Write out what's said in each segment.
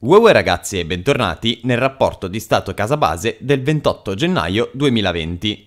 Uè ragazzi e bentornati nel rapporto di stato casa base del 28 gennaio 2020.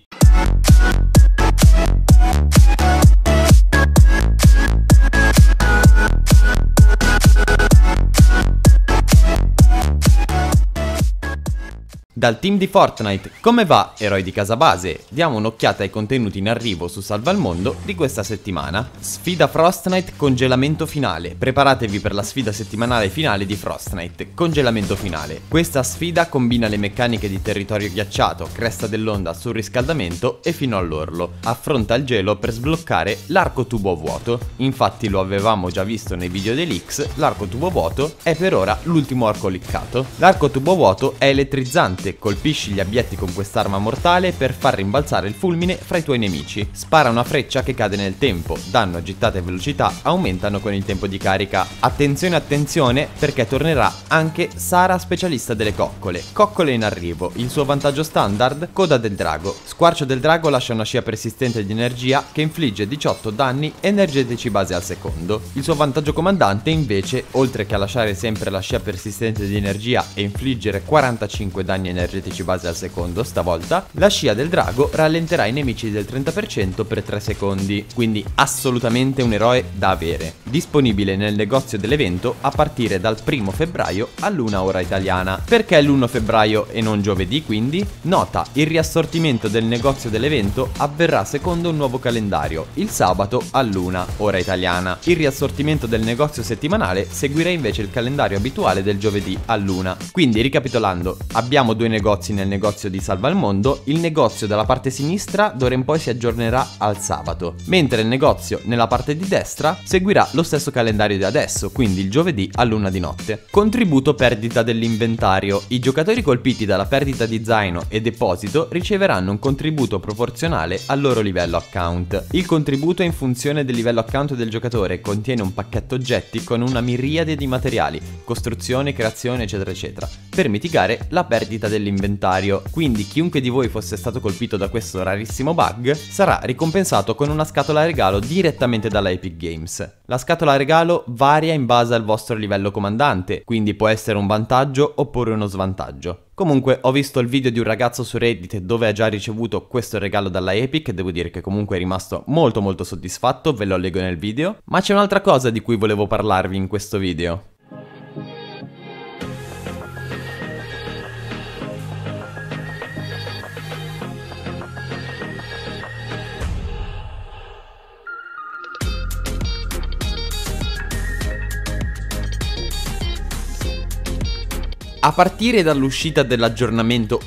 Dal team di Fortnite, come va eroi di casa base? Diamo un'occhiata ai contenuti in arrivo su Salva il Mondo di questa settimana. Sfida Frostnite congelamento finale. Preparatevi per la sfida settimanale finale di Frostnite, congelamento finale. Questa sfida combina le meccaniche di territorio ghiacciato, cresta dell'onda, surriscaldamento e fino all'orlo. Affronta il gelo per sbloccare l'arco tubo vuoto. Infatti lo avevamo già visto nei video dei leaks, l'arco tubo vuoto è per ora l'ultimo arco liccato. L'arco tubo vuoto è elettrizzante. Colpisci gli abietti con quest'arma mortale per far rimbalzare il fulmine fra i tuoi nemici. Spara una freccia che cade nel tempo. Danno, gittata e velocità aumentano con il tempo di carica. Attenzione attenzione perché tornerà anche Sara specialista delle coccole. Coccole in arrivo. Il suo vantaggio standard, coda del drago. Squarcio del drago lascia una scia persistente di energia che infligge 18 danni energetici base al secondo. Il suo vantaggio comandante invece, oltre che a lasciare sempre la scia persistente di energia e infliggere 45 danni energetici base al secondo, stavolta la scia del drago rallenterà i nemici del 30% per 3 secondi, quindi assolutamente un eroe da avere. Disponibile nel negozio dell'evento a partire dal 1 febbraio all'1 ora italiana. Perché l'1 febbraio e non giovedì quindi? Nota, il riassortimento del negozio dell'evento avverrà secondo un nuovo calendario, il sabato all'1 ora italiana. Il riassortimento del negozio settimanale seguirà invece il calendario abituale del giovedì all'1. Quindi ricapitolando, abbiamo due negozi nel negozio di Salva il Mondo. Il negozio dalla parte sinistra d'ora in poi si aggiornerà al sabato, mentre il negozio nella parte di destra seguirà lo stesso calendario di adesso, quindi il giovedì all'1 di notte. Contributo perdita dell'inventario. I giocatori colpiti dalla perdita di zaino e deposito riceveranno un contributo proporzionale al loro livello account. Il contributo è in funzione del livello account del giocatore e contiene un pacchetto oggetti con una miriade di materiali, costruzione, creazione eccetera eccetera, per mitigare la perdita dell'inventario. Quindi chiunque di voi fosse stato colpito da questo rarissimo bug sarà ricompensato con una scatola regalo direttamente dalla Epic Games. La scatola regalo varia in base al vostro livello comandante, quindi può essere un vantaggio oppure uno svantaggio. Comunque ho visto il video di un ragazzo su Reddit dove ha già ricevuto questo regalo dalla Epic, devo dire che comunque è rimasto molto soddisfatto, ve lo leggo nel video. Ma c'è un'altra cosa di cui volevo parlarvi in questo video. A partire dall'uscita dell'aggiornamento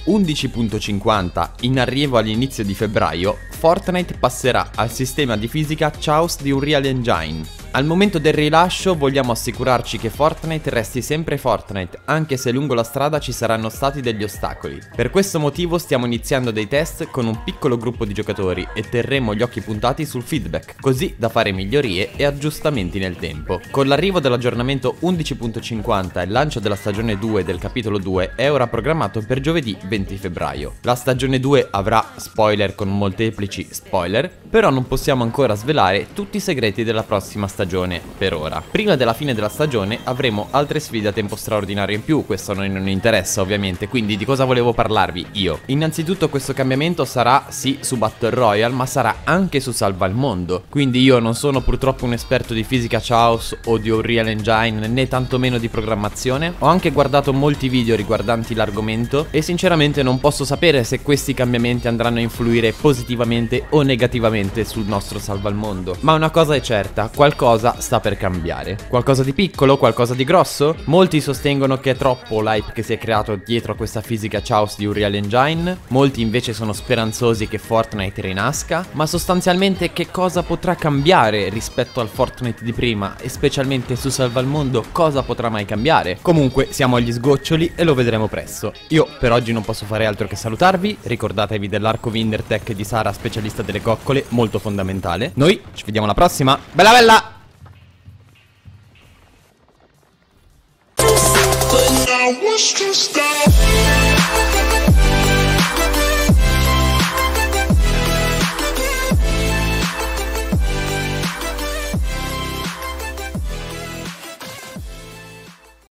11.50 in arrivo all'inizio di febbraio, Fortnite passerà al sistema di fisica Chaos di Unreal Engine. Al momento del rilascio vogliamo assicurarci che Fortnite resti sempre Fortnite, anche se lungo la strada ci saranno stati degli ostacoli. Per questo motivo stiamo iniziando dei test con un piccolo gruppo di giocatori e terremo gli occhi puntati sul feedback, così da fare migliorie e aggiustamenti nel tempo. Con l'arrivo dell'aggiornamento 11.50 e il lancio della stagione 2 del capitolo 2 è ora programmato per giovedì 20 febbraio. La stagione 2 avrà spoiler con molteplici spoiler, però non possiamo ancora svelare tutti i segreti della prossima stagione per ora. Prima della fine della stagione avremo altre sfide a tempo straordinario in più, questo a noi non interessa ovviamente, quindi di cosa volevo parlarvi io? Innanzitutto questo cambiamento sarà sì su Battle Royale, ma sarà anche su Salva il Mondo, quindi io non sono purtroppo un esperto di fisica Chaos o di Unreal Engine né tantomeno di programmazione. Ho anche guardato molti video riguardanti l'argomento e sinceramente non posso sapere se questi cambiamenti andranno a influire positivamente o negativamente sul nostro Salva il Mondo, ma una cosa è certa, qualcosa sta per cambiare. Qualcosa di piccolo? Qualcosa di grosso? Molti sostengono che è troppo l'hype che si è creato dietro a questa fisica Chaos di Unreal Engine, molti invece sono speranzosi che Fortnite rinasca, ma sostanzialmente che cosa potrà cambiare rispetto al Fortnite di prima e specialmente su Salva il Mondo cosa potrà mai cambiare? Comunque siamo agli sgoccioli e lo vedremo presto. Io per oggi non posso fare altro che salutarvi, ricordatevi dell'arco Wintertech di Sara specialista delle coccole, molto fondamentale. Noi ci vediamo alla prossima, bella bella! I was just down.